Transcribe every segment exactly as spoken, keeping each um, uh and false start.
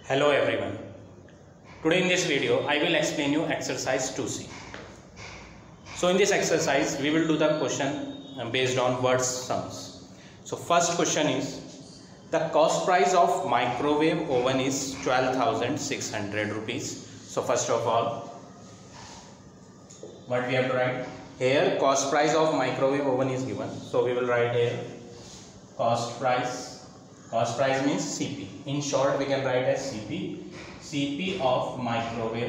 Hello everyone. Today in this video I will explain you exercise two C. So in this exercise we will do the question based on word sums. So first question is the cost price of microwave oven is twelve thousand six hundred rupees. So first of all what we have to write here, cost price of microwave oven is given. So we will write here cost price. Cost price means C P. In short, we can write as C P. C P of microwave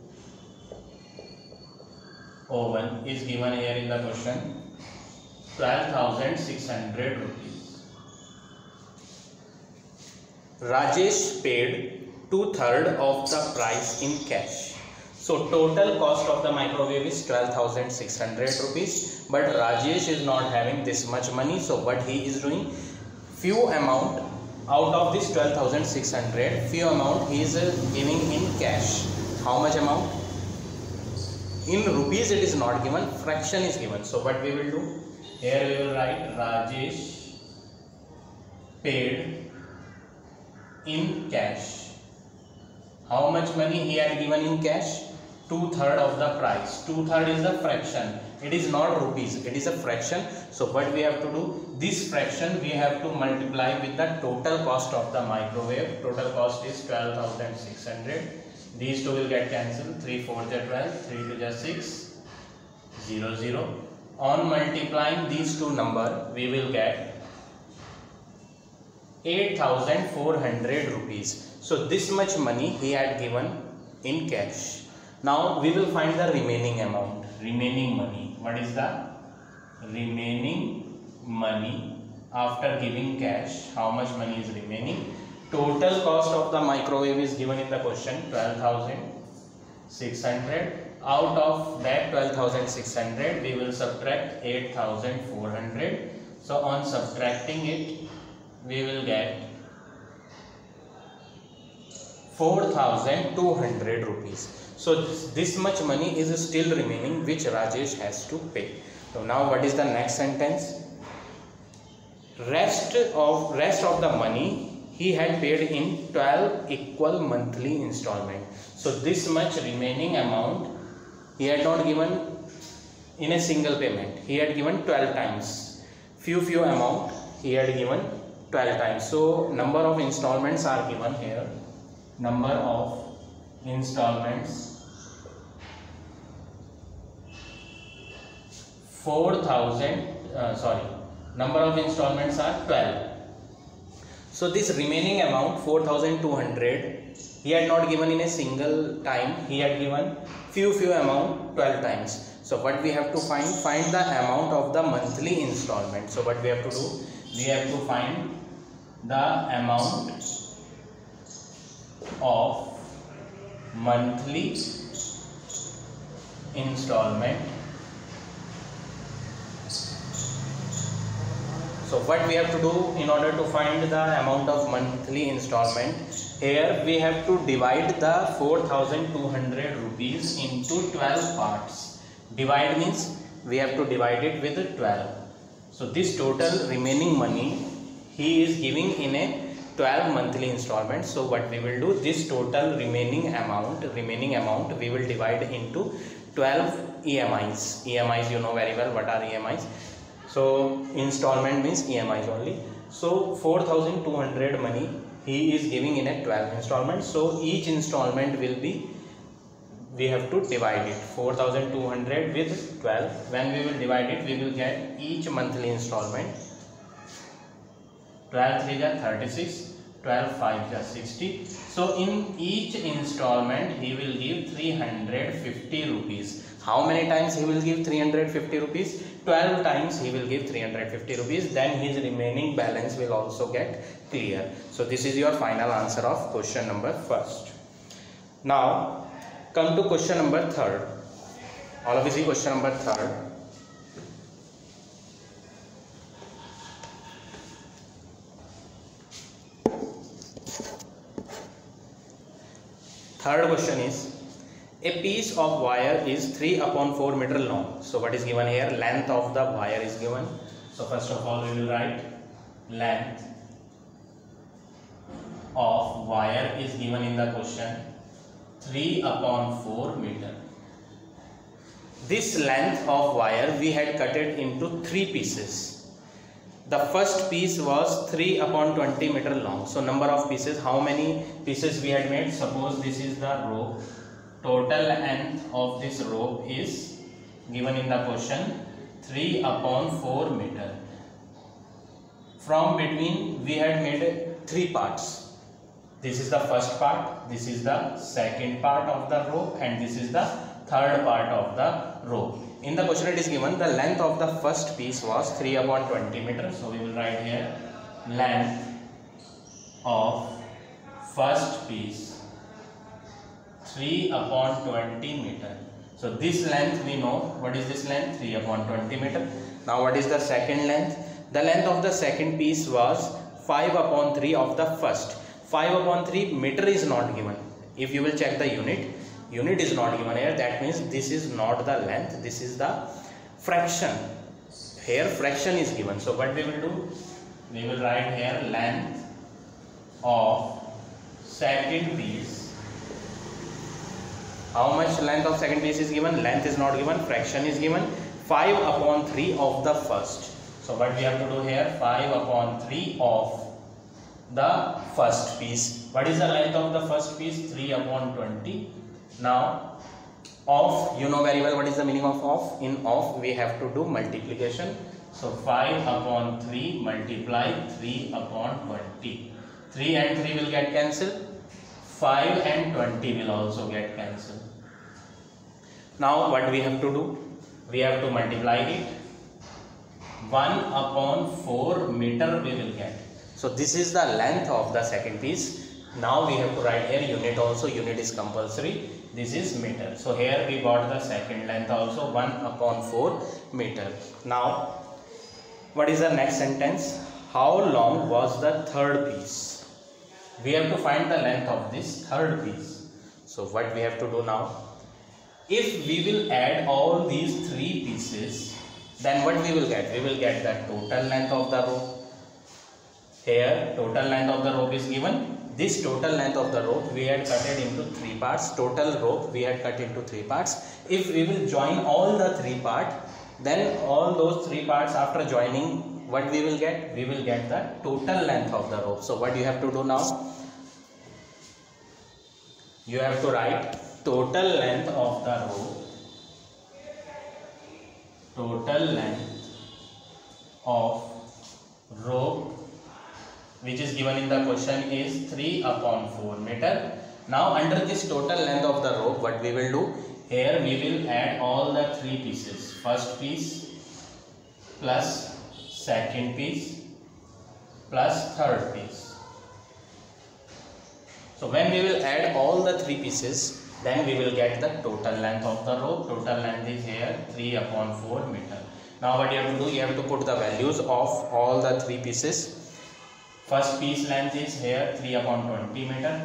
oven is given here in the question twelve thousand six hundred rupees. Rajesh paid two thirds of the price in cash. So total cost of the microwave is twelve thousand six hundred rupees. But Rajesh is not having this much money. So what he is doing? Few amount out of this twelve thousand six hundred, few amount he is uh, giving in cash. How much amount? In rupees it is not given, fraction is given. So what we will do? Here we will write Rajesh paid in cash. How much money he had given in cash? Two third of the price. Two third is the fraction. It is not rupees, it is a fraction. So what we have to do? This fraction we have to multiply with the total cost of the microwave. Total cost is twelve thousand six hundred. These two will get cancelled. three four is twelve, three two is six, zero zero. On multiplying these two number, we will get eight thousand four hundred rupees. So this much money he had given in cash. Now we will find the remaining amount, remaining money. What is the remaining money after giving cash? How much money is remaining? Total cost of the microwave is given in the question twelve thousand six hundred. Out of that twelve thousand six hundred, we will subtract eight thousand four hundred. So on subtracting it, we will get four thousand two hundred rupees. So this, this much money is still remaining which Rajesh has to pay. So now what is the next sentence? Rest of rest of the money he had paid in twelve equal monthly installment. So this much remaining amount he had not given in a single payment. He had given twelve times. Few few amount he had given twelve times. So number of installments are given here. Number of installments four thousand uh, sorry number of installments are twelve. So this remaining amount four thousand two hundred he had not given in a single time, he had given few few amount twelve times. So what we have to find? Find the amount of the monthly installment. So what we have to do? We have to find the amount of monthly installment. So what we have to do in order to find the amount of monthly installment? Here we have to divide the four thousand two hundred rupees into twelve parts. Divide means we have to divide it with twelve. So this total remaining money he is giving in a twelve monthly installments. So what we will do, this total remaining amount remaining amount we will divide into twelve E M Is. E M Is, you know very well what are E M Is. So installment means E M Is only. So four thousand two hundred money he is giving in a twelve installments. So each installment will be, we have to divide it four thousand two hundred with twelve. When we will divide it, we will get each monthly installment. twelve three is thirty-six, twelve five is sixty. So in each installment he will give three hundred fifty rupees. How many times he will give three hundred fifty rupees? twelve times he will give three hundred fifty rupees. Then his remaining balance will also get clear. So this is your final answer of question number first. Now come to question number third. All of you see question number third. Third question is, a piece of wire is three upon four meter long. So what is given here? Length of the wire is given. So first of all we will write length of wire is given in the question, three upon four meter. This length of wire we had cut it into three pieces. The first piece was three upon twenty meter long. So number of pieces, how many pieces we had made? Suppose this is the rope. Total length of this rope is given in the question, three upon four meter. From between we had made three parts. This is the first part, this is the second part of the rope, and this is the third part of the rope. In the question it is given the length of the first piece was three upon twenty meter. So we will write here length of first piece three upon twenty meter. So this length we know. What is this length? three upon twenty meter. Now what is the second length? The length of the second piece was five upon three of the first. five upon three meter is not given. If you will check the unit, unit is not given here. That means this is not the length, this is the fraction. Here fraction is given. So what we will do? We will write here length of second piece. How much length of second piece is given? Length is not given, fraction is given. five upon three of the first. So what we have to do here? five upon three of the first piece. What is the length of the first piece? three upon twenty. Now of, you know very well what is the meaning of of. In of we have to do multiplication. So five upon three multiply three upon twenty. three and three will get cancelled. five and twenty will also get cancelled. Now what we have to do? We have to multiply it. one upon four meter we will get. So this is the length of the second piece. Now we have to write here unit also. Unit is compulsory. This is meter. So here we got the second length also, one upon four meter. Now what is the next sentence? How long was the third piece? We have to find the length of this third piece. So what we have to do now? If we will add all these three pieces, then what we will get? We will get the total length of the rope. Here total length of the rope is given. This total length of the rope we had cut it into three parts. Total rope we had cut into three parts. If we will join all the three parts, then all those three parts after joining, what we will get? We will get the total length of the rope. So what you have to do now? You have to write total length of the rope. Total length of rope which is given in the question is three upon four meter. Now under this total length of the rope, what we will do? Here we will add all the three pieces. First piece plus second piece plus third piece. So when we will add all the three pieces, then we will get the total length of the rope. Total length is here three upon four meter. Now what you have to do? You have to put the values of all the three pieces. First piece length is here three upon twenty meter.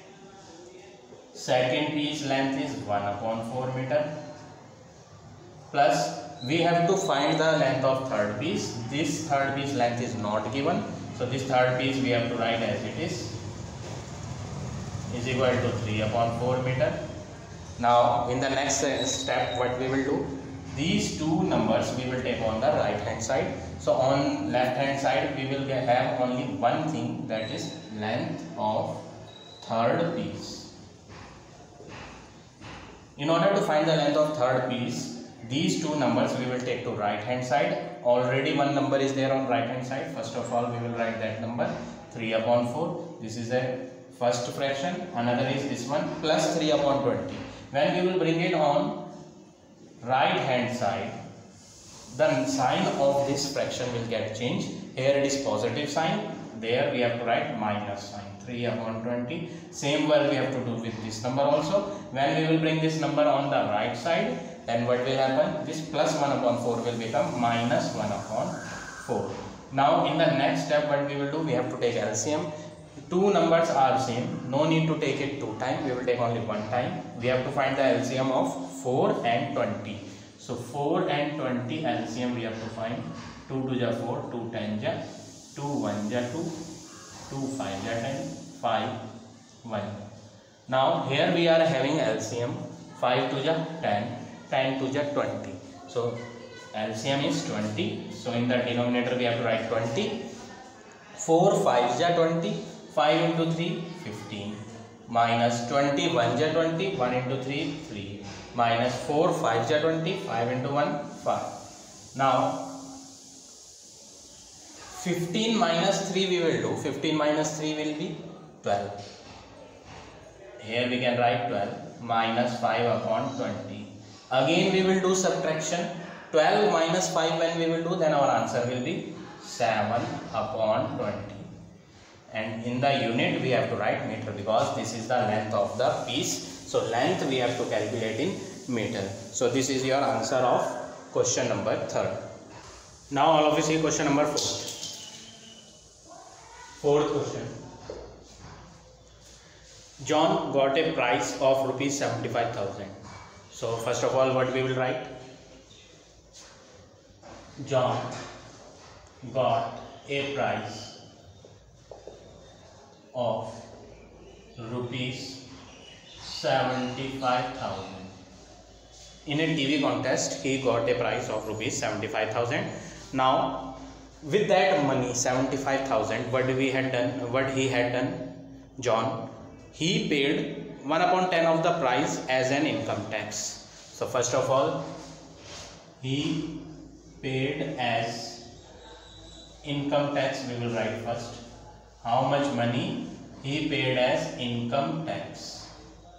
Second piece length is one upon four meter. Plus we have to find the length of third piece. This third piece length is not given. So this third piece we have to write as it is. Is equal to three upon four meter. Now in the next step what we will do? These two numbers we will take on the right hand side. So on left hand side we will have only one thing, that is length of third piece. In order to find the length of third piece, these two numbers we will take to right hand side. Already one number is there on right hand side. First of all we will write that number three upon four. This is a first fraction. Another is this one plus three upon twenty. When we will bring it on right hand side, the sign of this fraction will get changed. Here it is positive sign. There we have to write minus sign. three upon twenty. Same work we have to do with this number also. When we will bring this number on the right side, then what will happen? This plus one upon four will become minus one upon four. Now in the next step what we will do? We have to take L C M. Two numbers are same. No need to take it two times. We will take only one time. We have to find the L C M of four and twenty. So four and twenty L C M we have to find. two two ja four, two ten ja, two one ja two, two five ja ten, five, one. Now here we are having L C M. five to the ten, ten to the twenty. So L C M is twenty. So in the denominator we have to write twenty. four fives are twenty. five into three, fifteen. Minus twenty, ones are twenty. one into three, three. Minus four fives are twenty. five into one, five. Now fifteen minus three we will do. fifteen minus three will be twelve. Here we can write twelve minus five upon twenty. Again we will do subtraction. twelve minus five when we will do, then our answer will be seven upon twenty. And in the unit we have to write meter because this is the length of the piece. So length we have to calculate in meter. So this is your answer of question number third. Now all of you see question number four. Fourth question. John got a price of rupees seventy-five thousand. So first of all, what we will write? John got a price of rupees seventy-five thousand. In a T V contest, he got a price of rupees seventy-five thousand. Now, with that money, seventy-five thousand, what we had done, what he had done, John, he paid one upon ten of the price as an income tax. So first of all, he paid as income tax. We will write first. How much money he paid as income tax?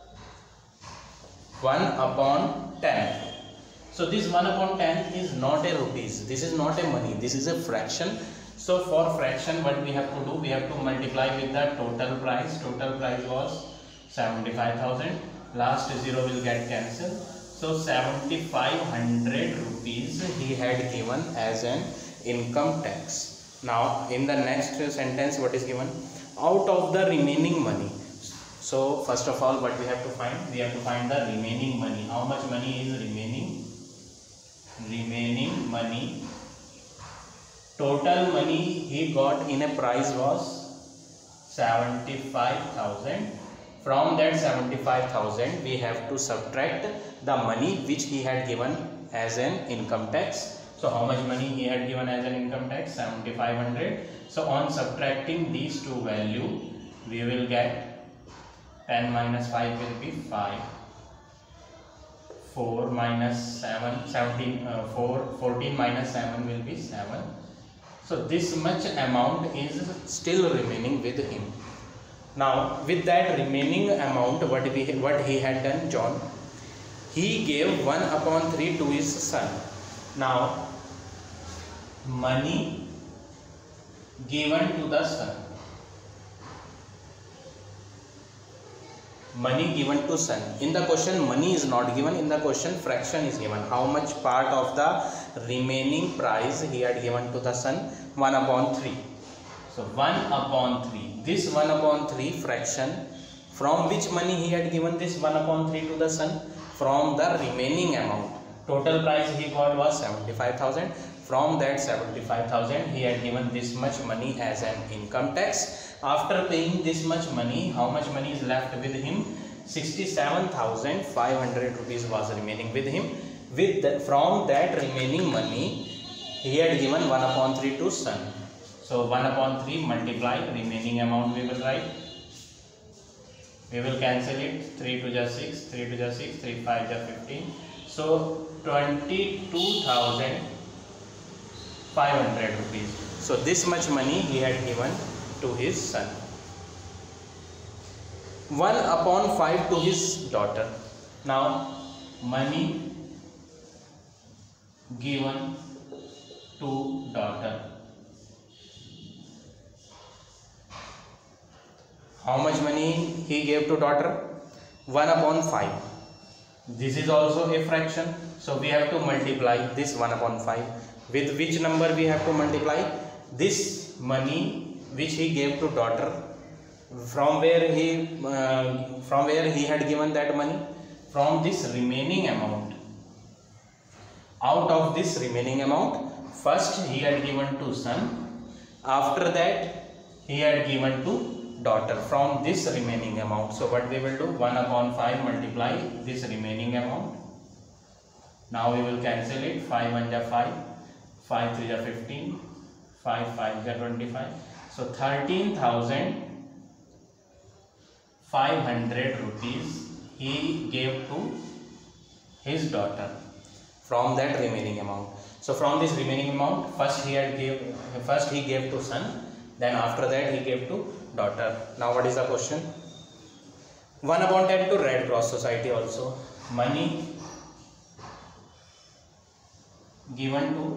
one upon ten. So this one upon ten is not a rupees. This is not a money. This is a fraction. So for fraction, what we have to do? We have to multiply with the total price. Total price was seventy-five thousand. Last zero will get cancelled. So seventy-five hundred rupees he had given as an income tax. Now in the next sentence, what is given? Out of the remaining money. So first of all, what we have to find? We have to find the remaining money. How much money is remaining? Remaining money. Total money he got in a price was seventy-five thousand. From that seventy-five thousand, we have to subtract the money which he had given as an income tax. So how much money he had given as an income tax? seventy-five hundred. So on subtracting these two values, we will get ten minus five will be five. four minus seven, seventeen, uh, four, fourteen minus seven will be seven. So this much amount is still remaining with him. Now with that remaining amount, what we what he had done, John, he gave one upon three to his son. Now money given to the son. Money given to son. In the question, money is not given. In the question, fraction is given. How much part of the remaining price he had given to the son? one upon three. So one upon three. This one upon three fraction, from which money he had given this one upon three to the son? From the remaining amount. Total price he got was seventy-five thousand. From that seventy-five thousand, he had given this much money as an income tax. After paying this much money, how much money is left with him? sixty-seven thousand five hundred rupees was remaining with him. With the, from that remaining money, he had given one upon three to son. So one upon three multiply remaining amount we will write. We will cancel it. three to the six, three to the six, three five to fifteen. So twenty-two thousand five hundred rupees. So this much money he had given to his son. one upon five to his daughter. Now money given to daughter. How much money he gave to daughter? one upon five. This is also a fraction. So we have to multiply this one upon five. With which number we have to multiply? This money which he gave to daughter. From where he uh, from where he had given that money? From this remaining amount. Out of this remaining amount, first he had given to son. After that, he had given to daughter from this remaining amount. So what we will do, one upon five multiply this remaining amount. Now we will cancel it. Five one ja five, five three ja fifteen, five five ja twenty-five. So thirteen thousand five hundred rupees he gave to his daughter from that remaining amount. So from this remaining amount, first he had gave first he gave to son, then after that he gave to daughter. Now what is the question? one upon ten to Red Cross Society also. Money given to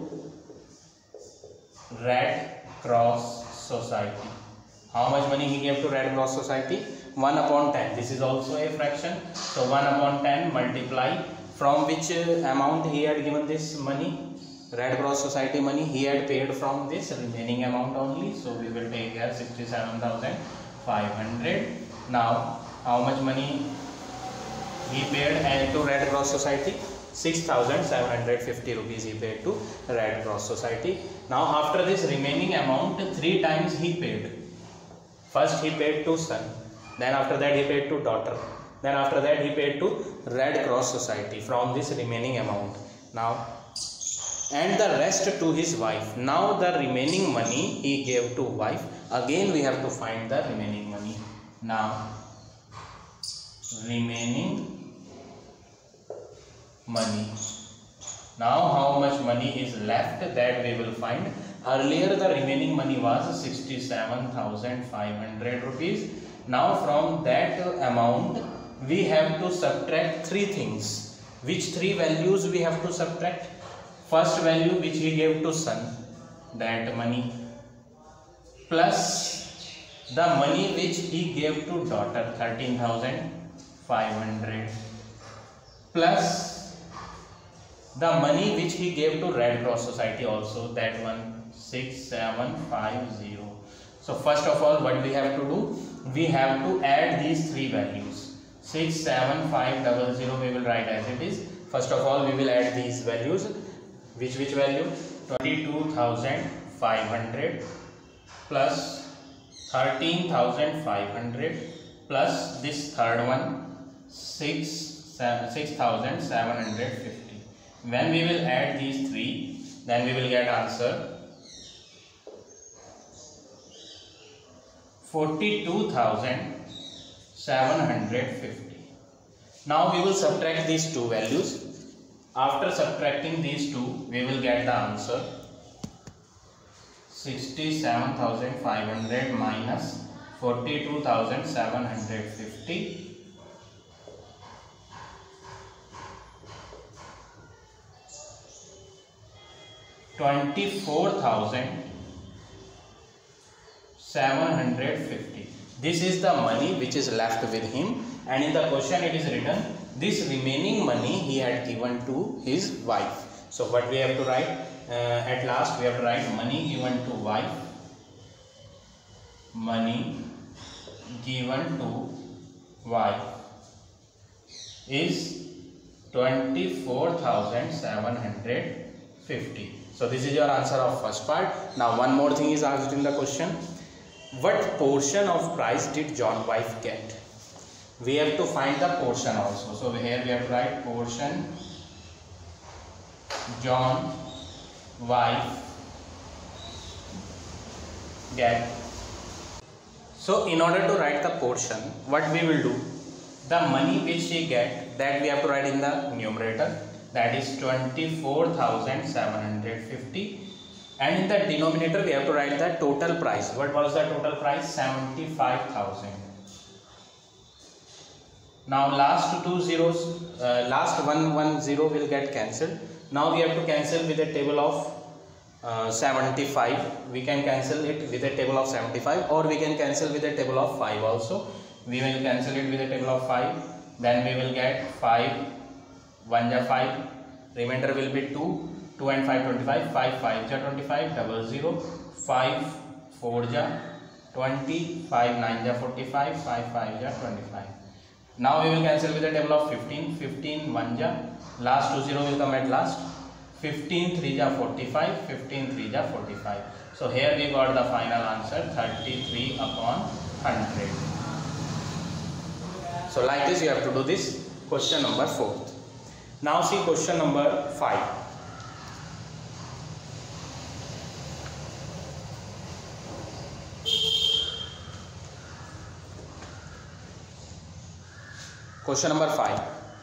Red Cross Society. How much money he gave to Red Cross Society? one upon ten. This is also a fraction. So one upon ten multiply from which amount he had given this money, Red Cross Society money, he had paid from this remaining amount only. So we will take here sixty-seven thousand five hundred. Now how much money he paid to Red Cross Society? six thousand seven hundred fifty rupees he paid to Red Cross Society. Now after this remaining amount, three times he paid. First he paid to son, then after that he paid to daughter, then after that he paid to Red Cross Society from this remaining amount. Now and the rest to his wife. Now the remaining money he gave to wife. Again we have to find the remaining money. Now remaining money. Now how much money is left, that we will find. Earlier the remaining money was sixty-seven thousand five hundred rupees. Now from that amount we have to subtract three things. Which three values we have to subtract? First value which he gave to son, that money, plus the money which he gave to daughter, thirteen thousand five hundred, plus the money which he gave to Red Cross Society also, that one, six seven five zero. So first of all what we have to do, we have to add these three values. Six seven five zero zero we will write as it is. First of all we will add these values. Which which value? twenty-two thousand five hundred plus thirteen thousand five hundred plus this third one, six thousand seven hundred fifty. When we will add these three, then we will get answer forty-two thousand seven hundred fifty. Now we will subtract these two values. After subtracting these two, we will get the answer sixty-seven thousand five hundred minus forty-two thousand seven hundred fifty. twenty-four thousand seven hundred fifty. This is the money which is left with him, and in the question it is written this remaining money he had given to his wife. So what we have to write? Uh, at last we have to write money given to wife. Money given to wife is twenty-four thousand seven hundred fifty. So this is your answer of first part. Now one more thing is asked in the question. What portion of price did John wife get? We have to find the portion also. So here we have to write portion John wife get. So in order to write the portion, what we will do, the money which she get, that we have to write in the numerator, that is twenty-four thousand seven hundred fifty, and in the denominator we have to write the total price. What was the total price? seventy-five thousand. Now last two zeros, uh, last one one zero will get cancelled. Now we have to cancel with a table of uh, seventy-five. We can cancel it with a table of seventy-five, or we can cancel with a table of five also. We will cancel it with a table of five. Then we will get five, one ja five, remainder will be two, two and five twenty-five, five five ja twenty-five, double zero, five four ja twenty, five nine ja forty-five, five five ja twenty-five. Now we will cancel with the table of fifteen, fifteen one ja, last two zero will come at last, fifteen three ja forty-five, fifteen three ja forty-five. So here we got the final answer thirty-three upon one hundred. So like this you have to do this question number four. Now see question number five. Question number five.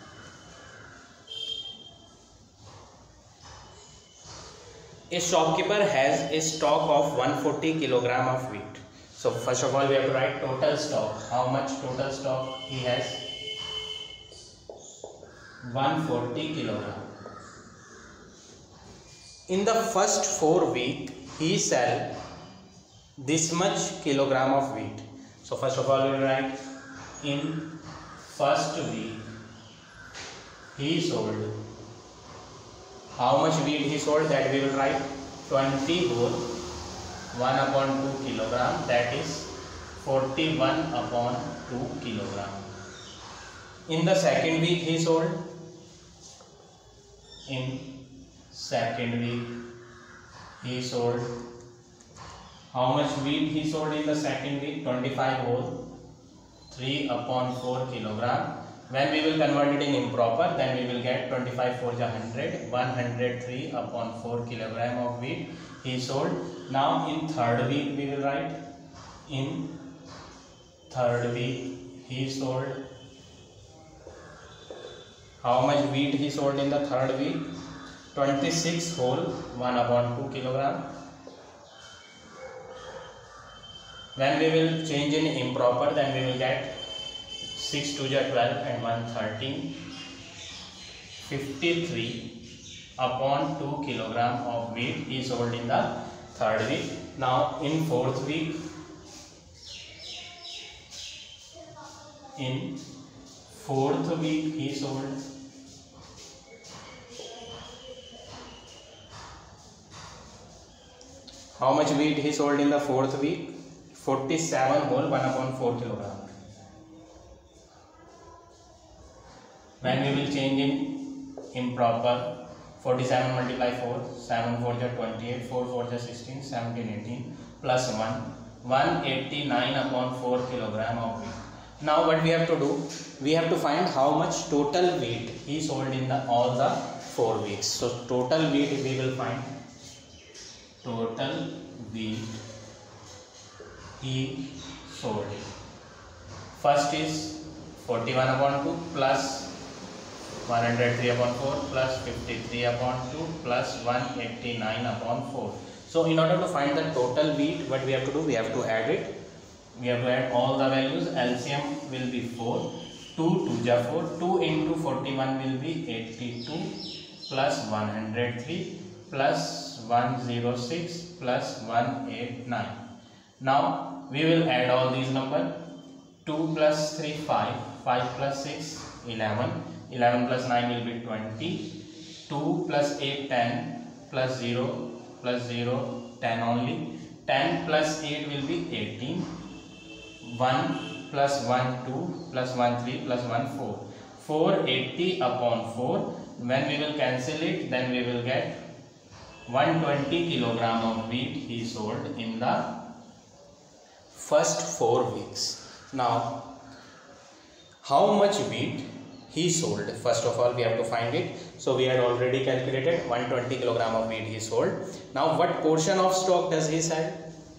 A shopkeeper has a stock of one hundred forty kilogram of wheat. So first of all we have to write total stock. How much total stock he has? one hundred forty kilogram. In the first four week he sell this much kilogram of wheat. So first of all we will write in first week he sold. How much wheat he sold, that we will write twenty whole, one upon two kilogram, that is forty-one upon two kilogram. In the second week he sold, in second week he sold, how much wheat he sold in the second week? twenty-five whole, three upon four kilogram. When we will convert it in improper, then we will get twenty-five four is one hundred, one hundred three upon four kilogram of wheat he sold. Now in third week we will write, in third week he sold, how much wheat he sold in the third week? twenty-six whole, one upon two kilogram. When we will change in improper, then we will get six two is twelve and one thirteen, fifty-three upon two kilogram of wheat is sold in the third week. Now in fourth week, in fourth week he sold how much wheat he sold in the fourth week? forty-seven whole, one upon four kilogram. When we will change in improper, forty-seven multiply four, seven four is twenty-eight, four four is sixteen, seventeen, eighteen, plus one, one hundred eighty-nine upon four kilogram of wheat. Now what we have to do, we have to find how much total wheat he sold in the all the four weeks. So total wheat we will find, total wheat he sold. First is forty-one upon two plus one hundred three upon four plus fifty-three upon two plus one hundred eighty-nine upon four. So in order to find the total wheat, what we have to do, we have to add it. We have to add all the values. L C M will be four, two two is four, two into forty-one will be eighty-two plus one hundred three plus one hundred six plus one hundred eighty-nine. Now we will add all these numbers. two plus three, five, five plus six, eleven, eleven plus nine will be twenty, two plus eight, ten, plus zero, plus zero, ten only, ten plus eight will be eighteen, one plus one, two, plus one, three, plus one, four, four hundred eighty upon four. When we will cancel it, then we will get one hundred twenty kilogram of wheat he sold in the first four weeks. Now how much wheat he sold, first of all we have to find it. So we had already calculated one hundred twenty kilogram of wheat he sold. Now what portion of stock does he sell?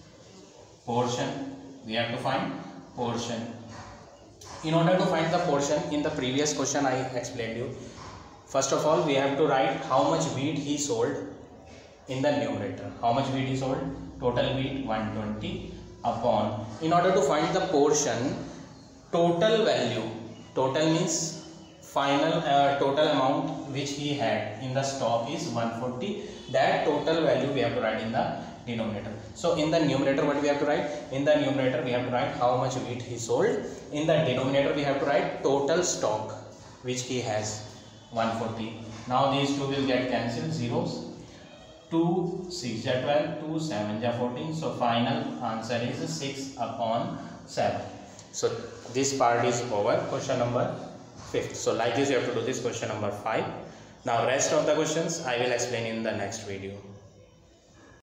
Portion, we have to find portion. In order to find the portion, in the previous question I explained you, first of all we have to write how much wheat he sold in the numerator. How much wheat he sold? Total wheat one hundred twenty upon, in order to find the portion, total value, total means final uh, total amount which he had in the stock is one hundred forty. That total value we have to write in the denominator. So in the numerator what we have to write? In the numerator we have to write how much wheat he sold. In the denominator we have to write total stock which he has, one hundred forty. Now these two will get cancelled, zeros. two, six is twelve, two, seven is fourteen. So final answer is six upon seven. So this part is over. Question number fifth. So like this you have to do this question number five. Now rest of the questions I will explain in the next video.